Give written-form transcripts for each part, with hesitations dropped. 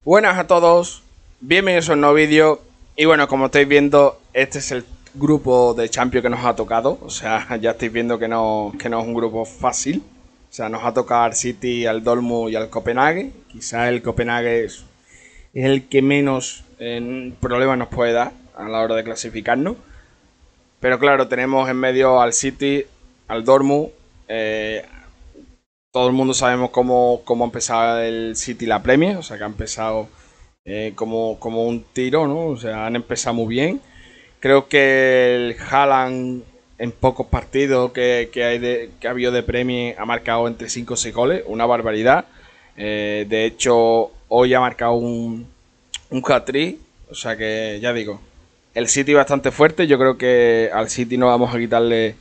Buenas a todos, bienvenidos a un nuevo vídeo. Y bueno, como estáis viendo, este es el grupo de Champions que nos ha tocado. O sea, ya estáis viendo que no es un grupo fácil. O sea, nos ha tocado al City, al Dortmund y al Copenhague. Quizás el Copenhague es el que menos problemas nos puede dar a la hora de clasificarnos. Pero claro, tenemos en medio al City, al Dortmund. Todo el mundo sabemos cómo ha empezado el City la Premier. O sea, que ha empezado como un tiro, ¿no? O sea, han empezado muy bien. Creo que el Haaland en pocos partidos que ha habido de Premier ha marcado entre 5 o 6 goles, una barbaridad. De hecho, hoy ha marcado un hat-trick, o sea que ya digo, el City bastante fuerte. Yo creo que al City no vamos a quitarle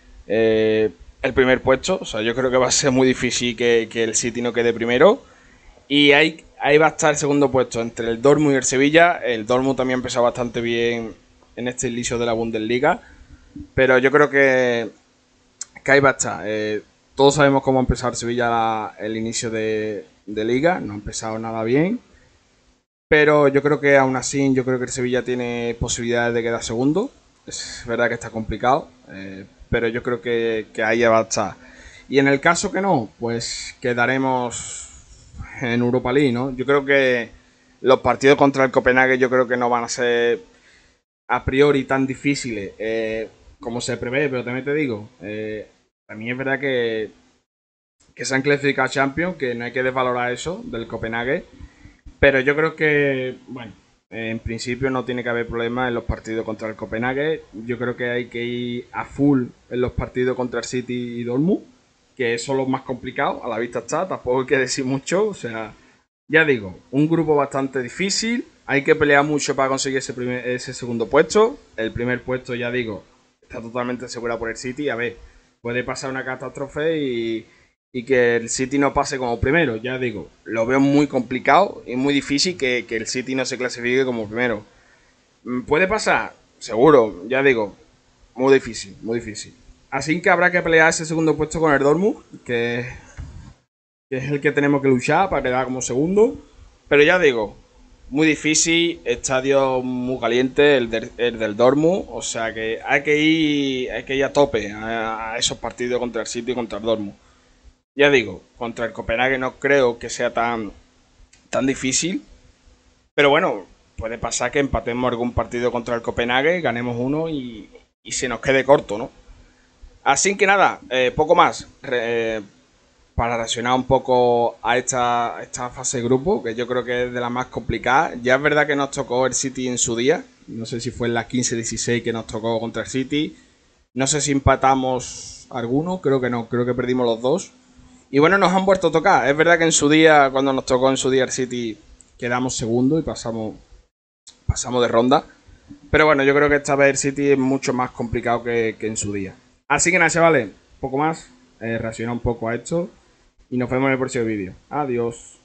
el primer puesto. O sea, yo creo que va a ser muy difícil que el City no quede primero. Y ahí va a estar el segundo puesto entre el Dortmund y el Sevilla. El Dortmund también empezó bastante bien en este inicio de la Bundesliga. Pero yo creo que ahí va a estar. Todos sabemos cómo ha empezado Sevilla el inicio de liga. No ha empezado nada bien. Pero yo creo que aún así, yo creo que el Sevilla tiene posibilidades de quedar segundo. Es verdad que está complicado. Pero yo creo que ahí va a estar. Y en el caso que no, pues quedaremos en Europa League, ¿no? Yo creo que los partidos contra el Copenhague yo creo que no van a ser a priori tan difíciles como se prevé, pero también te digo, también es verdad que se han clasificado a Champions, que no hay que desvalorar eso del Copenhague, pero yo creo que, bueno, en principio no tiene que haber problema en los partidos contra el Copenhague. Yo creo que hay que ir a full en los partidos contra el City y Dortmund, que son los más complicados, a la vista está, tampoco hay que decir mucho. O sea, ya digo, un grupo bastante difícil, hay que pelear mucho para conseguir ese segundo puesto. El primer puesto, ya digo, está totalmente asegurado por el City. A ver, puede pasar una catástrofe y que el City no pase como primero. Ya digo, lo veo muy complicado y muy difícil que el City no se clasifique como primero. ¿Puede pasar? Seguro, ya digo, muy difícil, muy difícil. Así que habrá que pelear ese segundo puesto con el Dortmund, que es el que tenemos que luchar para quedar como segundo. Pero ya digo, muy difícil, estadio muy caliente, el del Dortmund. O sea que hay que ir a tope a esos partidos contra el City y contra el Dortmund. Ya digo, contra el Copenhague no creo que sea tan difícil. Pero bueno, puede pasar que empatemos algún partido contra el Copenhague, ganemos uno y se nos quede corto, ¿no? Así que nada, poco más. Para reaccionar un poco a esta fase de grupo, que yo creo que es de las más complicadas. Ya es verdad que nos tocó el City en su día. No sé si fue en la 15-16 que nos tocó contra el City. No sé si empatamos alguno, creo que no, creo que perdimos los dos. Y bueno, nos han vuelto a tocar. Es verdad que en su día, cuando nos tocó en su día el City, quedamos segundo y pasamos de ronda. Pero bueno, yo creo que esta vez el City es mucho más complicado que en su día. Así que nada, chavales, poco más. Reacciona un poco a esto. Y nos vemos en el próximo vídeo. Adiós.